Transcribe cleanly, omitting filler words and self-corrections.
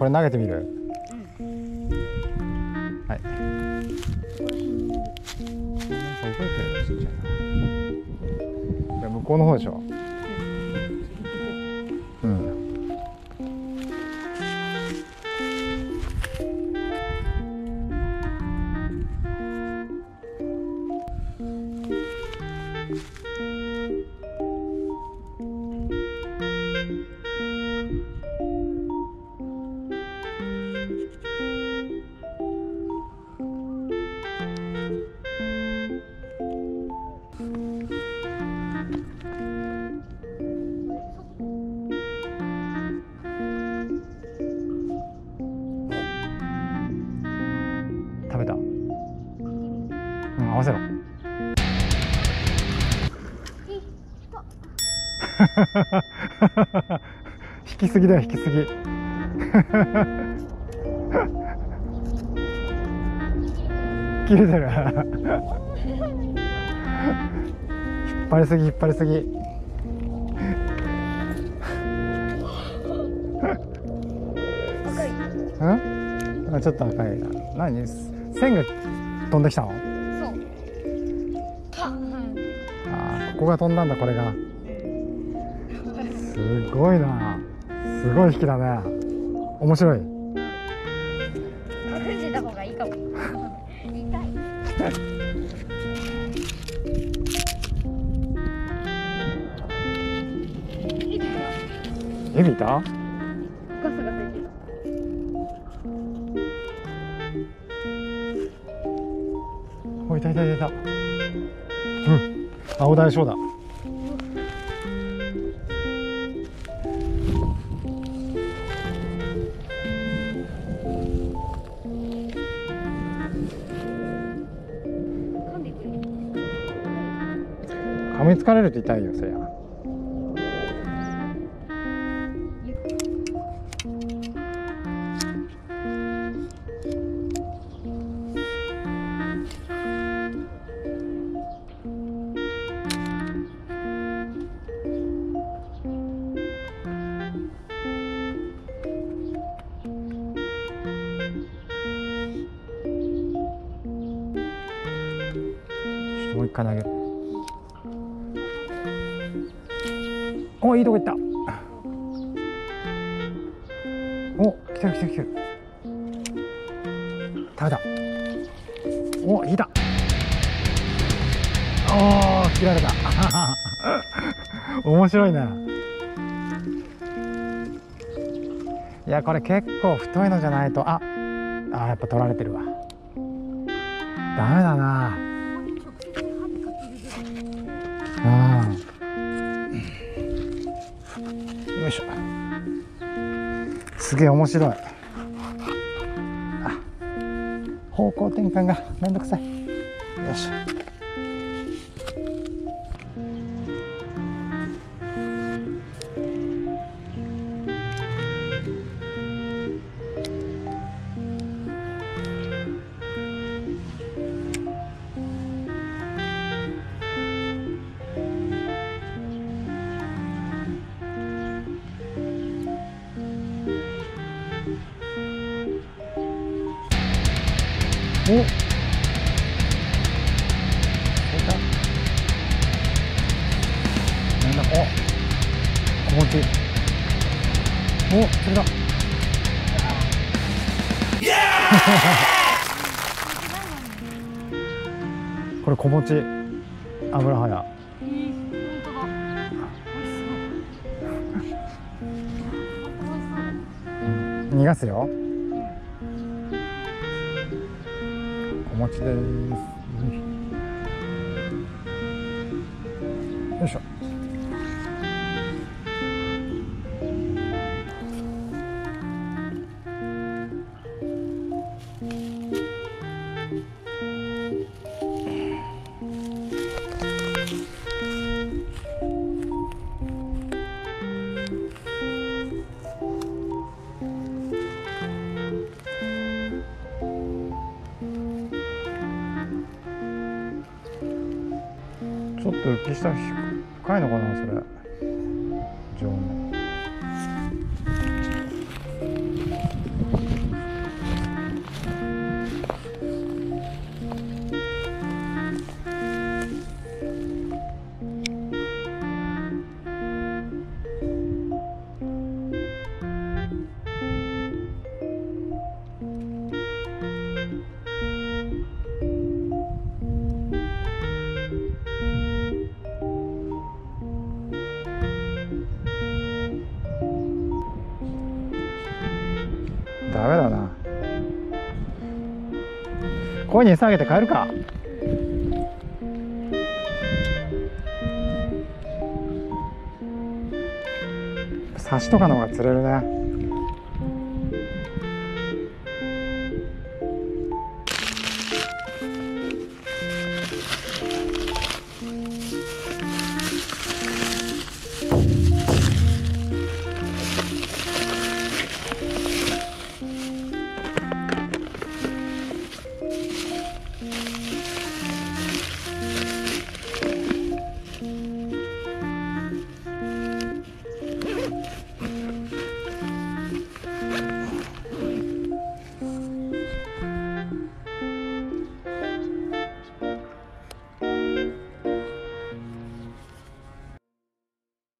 これ投げてみる。はい。なんか動いてるのちっちゃいな。これ向こうの方でしょ。うん。食べた。うん、合わせろ。引きすぎだよ、引きすぎ。切れてる。引っ張りすぎ、引っ張りすぎ。うん？あ、ちょっと赤いな。何？線が飛んできたの？ そう。 あ、ここが飛んだんだ、これが。すごいな。すごい引きだね。面白い。 隠してた方がいいかも。痛い。 エビいた？ ガスがついてる。 お、いたいたいたいた。うん、青大将だ。噛みつかれると痛いよ、そりゃ。もう一回投げる。お、いいとこ行った。お、来てる来てる来てる。食べた。お、いいだ。おー、切られた。面白いね。いや、これ結構太いのじゃないと。やっぱ取られてるわ。ダメだな。よいしょ。すげえ面白い。方向転換がめんどくさい。よし。お、出た。なんだ、お、小持ち。お、それだ。これ小持ち。油はや。逃がすよ。お餅です。よいしょ。ちょっと浮き下深いのかな、それ。上こに餌あげて帰るか。サシとかの方が釣れるね。